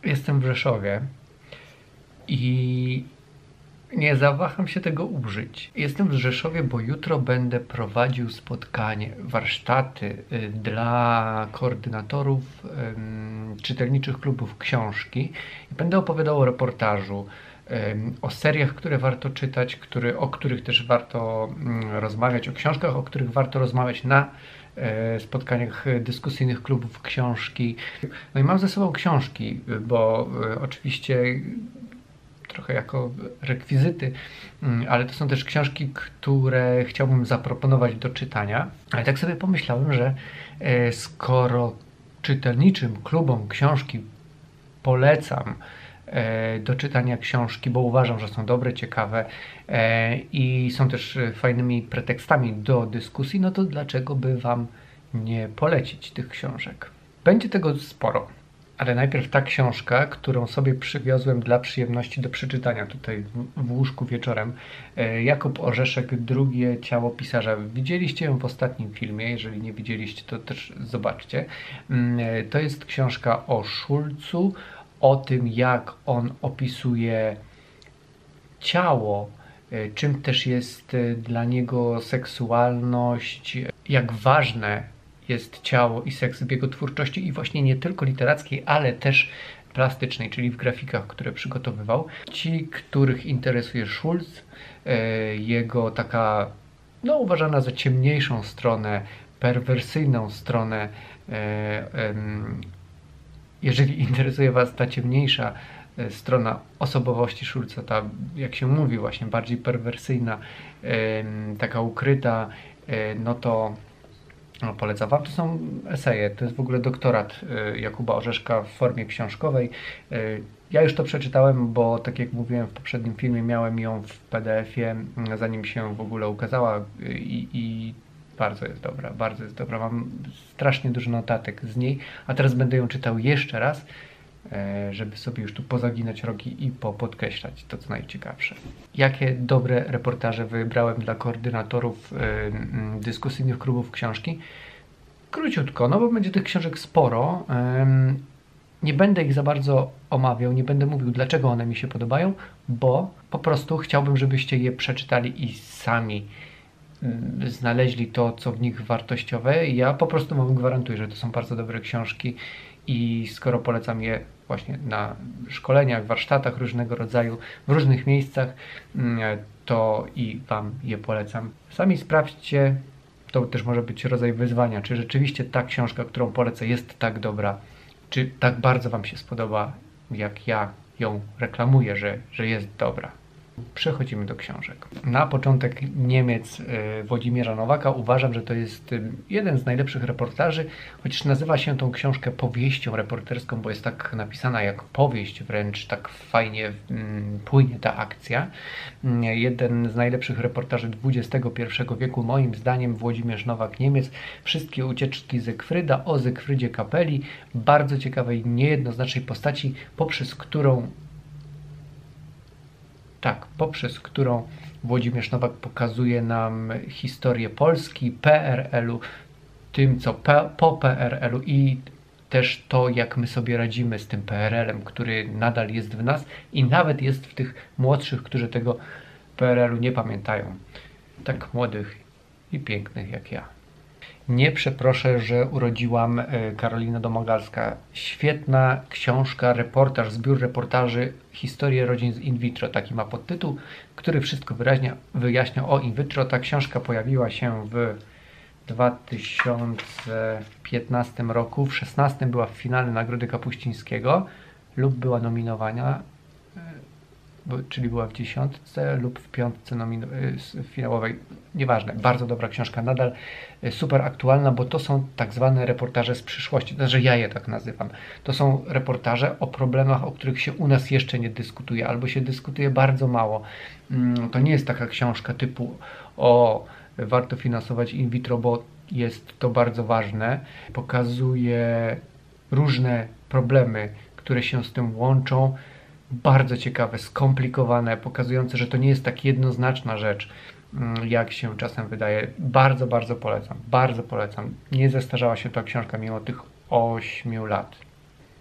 Jestem w Rzeszowie i nie zawaham się tego użyć. Jestem w Rzeszowie, bo jutro będę prowadził spotkanie, warsztaty dla koordynatorów czytelniczych klubów książki i będę opowiadał o reportażu, o seriach, które warto czytać, o których też warto rozmawiać, o książkach, o których warto rozmawiać na spotkaniach dyskusyjnych klubów książki. No i mam ze sobą książki, bo oczywiście trochę jako rekwizyty, ale to są też książki, które chciałbym zaproponować do czytania. Ale tak sobie pomyślałem, że skoro czytelniczym klubom książki polecam do czytania książki, bo uważam, że są dobre, ciekawe i są też fajnymi pretekstami do dyskusji, no to dlaczego by Wam nie polecić tych książek? Będzie tego sporo, ale najpierw ta książka, którą sobie przywiozłem dla przyjemności do przeczytania tutaj w łóżku wieczorem. Jakub Orzeszek, Drugie ciało pisarza. Widzieliście ją w ostatnim filmie, jeżeli nie widzieliście, to też zobaczcie. To jest książka o Szulcu, o tym, jak on opisuje ciało, czym też jest dla niego seksualność, jak ważne jest ciało i seks w jego twórczości i właśnie nie tylko literackiej, ale też plastycznej, czyli w grafikach, które przygotowywał. Ci, których interesuje Schulz, jego taka, no uważana za ciemniejszą stronę, perwersyjną stronę, jeżeli interesuje Was ta ciemniejsza strona osobowości Schulza, ta, jak się mówi, właśnie bardziej perwersyjna, taka ukryta, no to polecam Wam. To są eseje, to jest w ogóle doktorat Jakuba Orzeszka w formie książkowej. Ja już to przeczytałem, bo tak jak mówiłem w poprzednim filmie, miałem ją w PDF-ie, zanim się w ogóle ukazała i bardzo jest dobra, bardzo jest dobra. Mam strasznie dużo notatek z niej, a teraz będę ją czytał jeszcze raz, żeby sobie już tu pozaginać rogi i podkreślać to, co najciekawsze. Jakie dobre reportaże wybrałem dla koordynatorów dyskusyjnych klubów książki? Króciutko, no bo będzie tych książek sporo. Nie będę ich za bardzo omawiał, nie będę mówił, dlaczego one mi się podobają, bo po prostu chciałbym, żebyście je przeczytali i sami znaleźli to, co w nich wartościowe. Ja po prostu Wam gwarantuję, że to są bardzo dobre książki i skoro polecam je właśnie na szkoleniach, warsztatach różnego rodzaju, w różnych miejscach, to i Wam je polecam. Sami sprawdźcie, to też może być rodzaj wyzwania, czy rzeczywiście ta książka, którą polecę, jest tak dobra, czy tak bardzo Wam się spodoba, jak ja ją reklamuję, że jest dobra. Przechodzimy do książek. Na początek Niemiec Włodzimierza Nowaka. Uważam, że to jest jeden z najlepszych reportaży, chociaż nazywa się tą książkę powieścią reporterską, bo jest tak napisana jak powieść, wręcz tak fajnie płynie ta akcja. Jeden z najlepszych reportaży XXI wieku, moim zdaniem, Włodzimierz Nowak, Niemiec. Wszystkie ucieczki Zygfryda, o Zygfrydzie Kapeli, bardzo ciekawej, niejednoznacznej postaci, poprzez którą Włodzimierz Nowak pokazuje nam historię Polski, PRL-u, tym co po PRL-u i też to, jak my sobie radzimy z tym PRL-em, który nadal jest w nas i nawet jest w tych młodszych, którzy tego PRL-u nie pamiętają. Tak młodych i pięknych jak ja. Nie przeproszę, że urodziłam Karolina Domagalska. Świetna książka, reportaż, zbiór reportaży, historie rodzin z in vitro. Taki ma podtytuł, który wszystko wyjaśnia o in vitro. Ta książka pojawiła się w 2015 roku. W 2016 była w finale Nagrody Kapuścińskiego lub była nominowana, czyli była w 10 lub w 5 finałowej, nieważne, bardzo dobra książka, nadal super aktualna, bo to są tak zwane reportaże z przyszłości, to znaczy ja je tak nazywam. To są reportaże o problemach, o których się u nas jeszcze nie dyskutuje, albo się dyskutuje bardzo mało. To nie jest taka książka typu warto finansować in vitro, bo jest to bardzo ważne. Pokazuje różne problemy, które się z tym łączą, bardzo ciekawe, skomplikowane, pokazujące, że to nie jest tak jednoznaczna rzecz, jak się czasem wydaje. Bardzo, bardzo polecam. Bardzo polecam. Nie zestarzała się ta książka mimo tych 8 lat.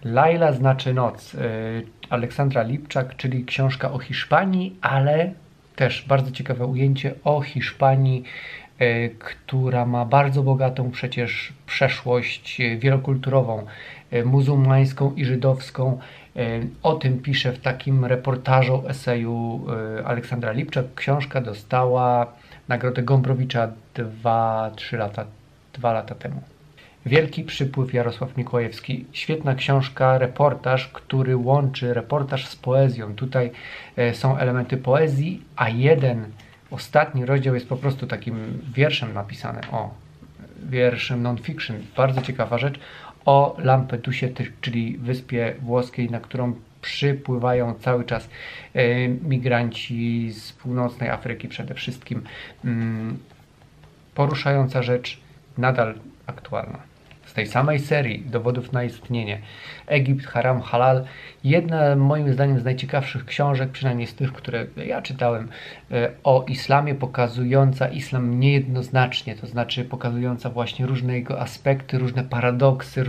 Laila znaczy noc, Aleksandra Lipczak, czyli książka o Hiszpanii, ale też bardzo ciekawe ujęcie o Hiszpanii, która ma bardzo bogatą przecież przeszłość wielokulturową, muzułmańską i żydowską. O tym pisze w takim reportażu, eseju Aleksandra Lipczak. Książka dostała Nagrodę Gombrowicza 2 lata temu. Wielki przypływ, Jarosław Mikołajewski. Świetna książka, reportaż, który łączy reportaż z poezją. Tutaj są elementy poezji, a ostatni rozdział jest po prostu takim wierszem napisany. Wierszem non-fiction. Bardzo ciekawa rzecz o Lampedusie, czyli wyspie włoskiej, na którą przypływają cały czas migranci z północnej Afryki przede wszystkim. Poruszająca rzecz, nadal aktualna. Z tej samej serii dowodów na istnienie. Egipt, Haram, Halal. Jedna moim zdaniem z najciekawszych książek, przynajmniej z tych, które ja czytałem, o islamie, pokazująca islam niejednoznacznie, to znaczy pokazująca właśnie różne jego aspekty, różne paradoksy,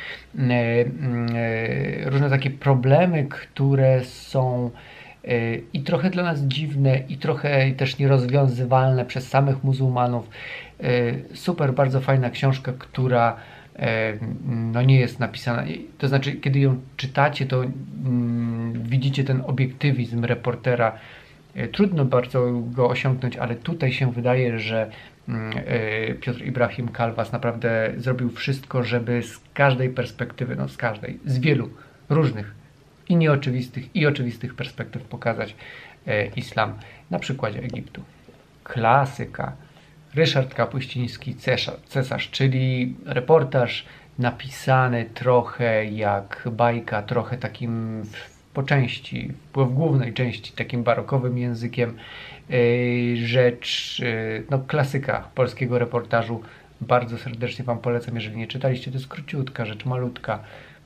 różne takie problemy, które są i trochę dla nas dziwne, i trochę też nierozwiązywalne przez samych muzułmanów. Super, bardzo fajna książka, która no nie jest napisana, to znaczy kiedy ją czytacie, to widzicie ten obiektywizm reportera. Trudno bardzo go osiągnąć, ale tutaj się wydaje, że Piotr Ibrahim Kalwas naprawdę zrobił wszystko, żeby z każdej perspektywy, z wielu różnych i nieoczywistych i oczywistych perspektyw pokazać islam na przykładzie Egiptu. Klasyka. Ryszard Kapuściński, Cesarz, czyli reportaż napisany trochę jak bajka, trochę takim w głównej części takim barokowym językiem. Rzecz, klasyka polskiego reportażu. Bardzo serdecznie Wam polecam, jeżeli nie czytaliście, to jest króciutka rzecz, malutka.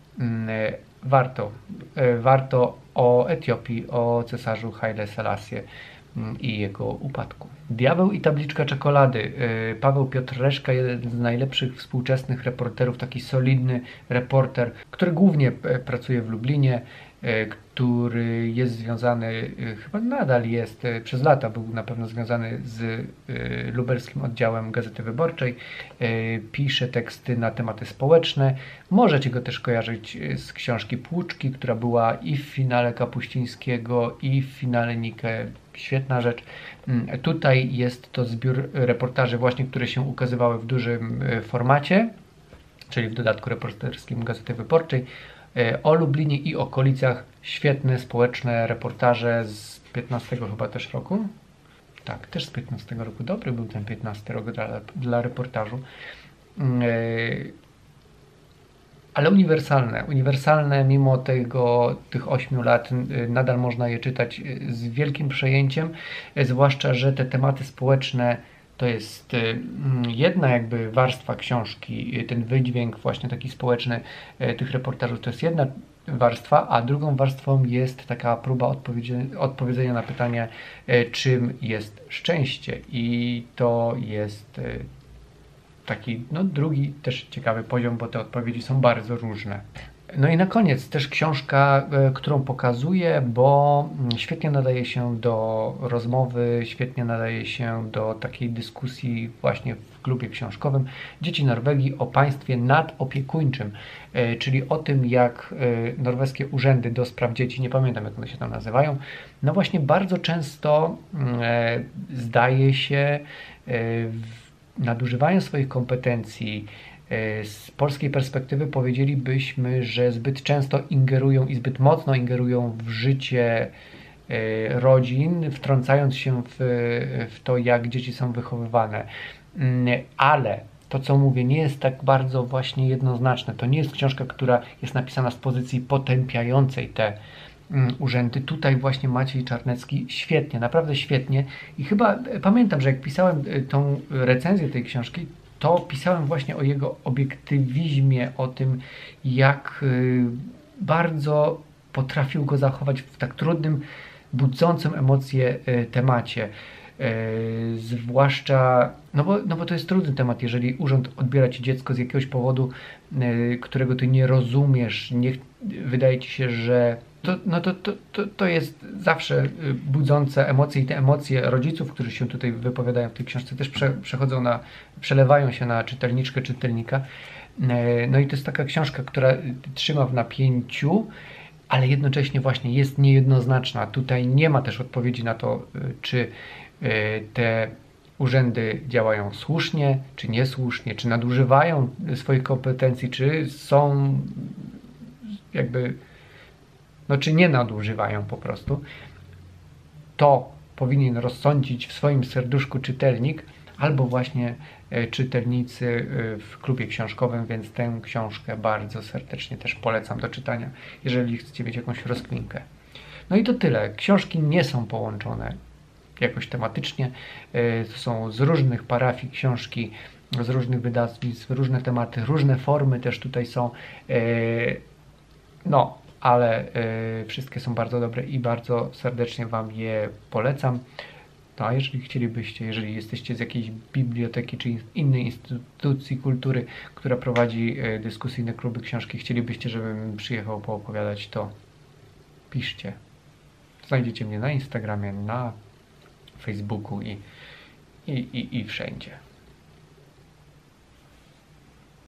Warto o Etiopii, o cesarzu Haile Selassie i jego upadku. Diabeł i tabliczka czekolady. Paweł Piotr Reszka, jeden z najlepszych współczesnych reporterów, taki solidny reporter, który głównie pracuje w Lublinie, który jest związany, chyba nadal jest, przez lata był na pewno związany z lubelskim oddziałem Gazety Wyborczej. Pisze teksty na tematy społeczne. Możecie go też kojarzyć z książki Płuczki, która była i w finale Kapuścińskiego, i w finale Nike. Świetna rzecz. Tutaj jest to zbiór reportaży właśnie, które się ukazywały w dużym formacie, czyli w dodatku reporterskim Gazety Wyborczej, o Lublinie i okolicach. Świetne społeczne reportaże z 15 chyba też roku. Tak, też z 15 roku. Dobry był ten 15 rok dla reportażu. Ale uniwersalne mimo tych 8 lat nadal można je czytać z wielkim przejęciem, zwłaszcza, że te tematy społeczne to jest jedna jakby warstwa książki, ten wydźwięk właśnie taki społeczny tych reportażów to jest jedna warstwa, a drugą warstwą jest taka próba odpowiedzenia na pytanie, czym jest szczęście, i to jest taki drugi też ciekawy poziom, bo te odpowiedzi są bardzo różne. No i na koniec też książka, którą pokazuję, bo świetnie nadaje się do rozmowy, świetnie nadaje się do takiej dyskusji właśnie w klubie książkowym. Dzieci Norwegii o państwie nadopiekuńczym, czyli o tym, jak norweskie urzędy do spraw dzieci, nie pamiętam jak one się tam nazywają, no właśnie bardzo często zdaje się nadużywają swoich kompetencji. Z polskiej perspektywy powiedzielibyśmy, że zbyt często ingerują i zbyt mocno ingerują w życie rodzin, wtrącając się w to, jak dzieci są wychowywane. Ale to, co mówię, nie jest tak bardzo właśnie jednoznaczne. To nie jest książka, która jest napisana z pozycji potępiającej te urzędy. Tutaj właśnie Maciej Czarnecki świetnie, naprawdę świetnie, i chyba pamiętam, że jak pisałem tą recenzję tej książki, to pisałem właśnie o jego obiektywizmie, o tym, jak bardzo potrafił go zachować w tak trudnym, budzącym emocje temacie. zwłaszcza, no bo to jest trudny temat, jeżeli urząd odbiera ci dziecko z jakiegoś powodu, którego ty nie rozumiesz, wydaje ci się, że to jest zawsze budzące emocje i te emocje rodziców, którzy się tutaj wypowiadają w tej książce, też przelewają się na czytelniczkę, czytelnika. No i to jest taka książka, która trzyma w napięciu, ale jednocześnie właśnie jest niejednoznaczna. Tutaj nie ma też odpowiedzi na to, czy te urzędy działają słusznie, czy niesłusznie, czy nadużywają swoich kompetencji, czy są jakby, no czy nie nadużywają po prostu. To powinien rozsądzić w swoim serduszku czytelnik, albo właśnie czytelnicy w klubie książkowym, więc tę książkę bardzo serdecznie też polecam do czytania, jeżeli chcecie mieć jakąś rozkminkę. No i to tyle. Książki nie są połączone jakoś tematycznie. To są z różnych parafii książki, z różnych wydawnictw, różne tematy, różne formy też tutaj są. No, ale wszystkie są bardzo dobre i bardzo serdecznie Wam je polecam. No a jeżeli chcielibyście, jeżeli jesteście z jakiejś biblioteki czy innej instytucji kultury, która prowadzi dyskusyjne kluby książki, chcielibyście, żebym przyjechał poopowiadać, to piszcie. Znajdziecie mnie na Instagramie, na Facebooku i wszędzie.